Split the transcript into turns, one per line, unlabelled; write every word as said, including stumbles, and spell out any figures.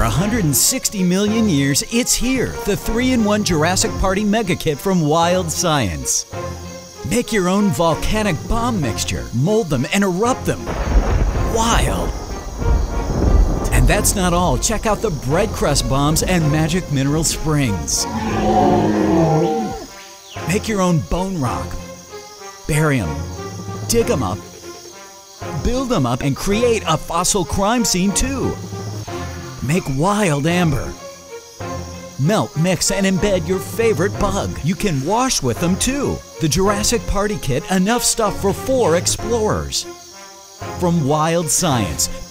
one hundred sixty million years, it's here, the three in one Jurassic Party Mega Kit from Wild Science. Make your own volcanic bomb mixture, mold them, and erupt them. Wild! And that's not all. Check out the bread crust bombs and magic mineral springs. Make your own bone rock. Bury them, dig them up, build them up, and create a fossil crime scene too. Make wild amber. Melt, mix, and embed your favorite bug. You can wash with them too. The Jurassic Party Kit, enough stuff for four explorers. From Wild Science,